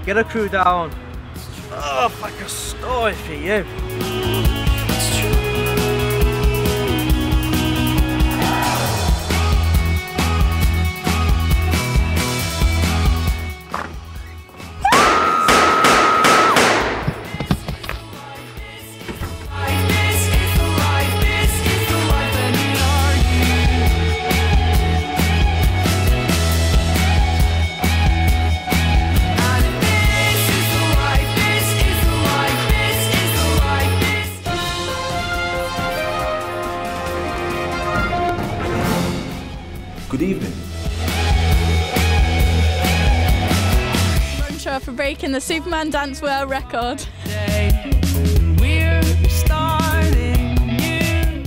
Get a crew down. Oh, like a story for you. Good evening. Runtra for breaking the Superman Dance World record. We're starting new.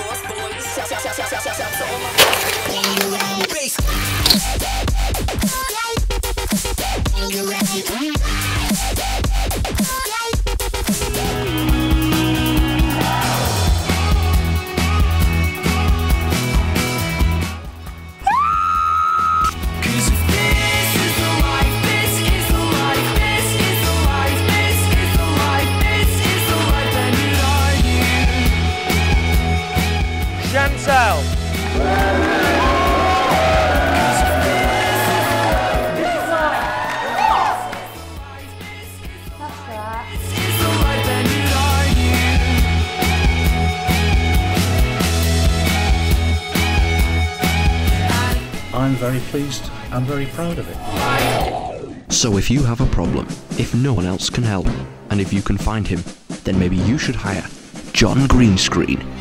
Chancel. I'm very pleased and very proud of it. So if you have a problem, if no one else can help, and if you can find him, then maybe you should hire John Greenscreen.